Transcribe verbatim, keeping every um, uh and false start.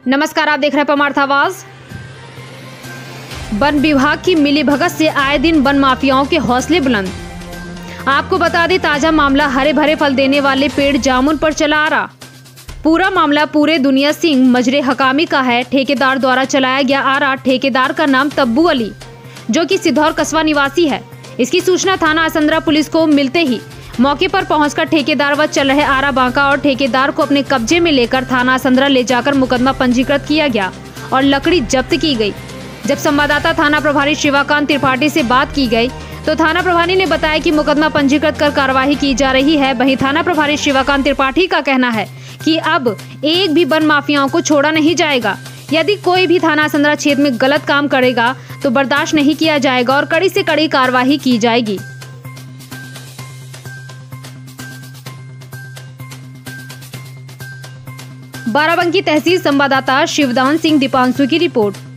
नमस्कार, आप देख रहे हैं परमार्थ आवाज। वन विभाग की मिलीभगत से आए दिन वन माफियाओं के हौसले बुलंद। आपको बता दें, ताजा मामला हरे भरे फल देने वाले पेड़ जामुन पर चला आ रहा। पूरा मामला पूरे दुनिया सिंह मजरे हकामी का है। ठेकेदार द्वारा चलाया गया आ रहा। ठेकेदार का नाम तब्बू अली, जो कि सिद्धौर कस्बा निवासी है। इसकी सूचना थाना असंद्रा पुलिस को मिलते ही मौके पर पहुंचकर ठेकेदार व चल रहे आरा बांका और ठेकेदार को अपने कब्जे में लेकर थाना असंद्रा ले जाकर मुकदमा पंजीकृत किया गया और लकड़ी जब्त की गई। जब संवाददाता थाना प्रभारी शिवाकांत त्रिपाठी से बात की गई तो थाना प्रभारी ने बताया कि मुकदमा पंजीकृत कर कार्रवाई की जा रही है। वहीं थाना प्रभारी शिवाकांत त्रिपाठी का कहना है कि अब एक भी वन माफियाओं को छोड़ा नहीं जाएगा। यदि कोई भी थाना असंद्रा क्षेत्र में गलत काम करेगा तो बर्दाश्त नहीं किया जाएगा और कड़ी से कड़ी कार्रवाई की जाएगी। बाराबंकी तहसील संवाददाता शिवदान सिंह दीपांशु की रिपोर्ट।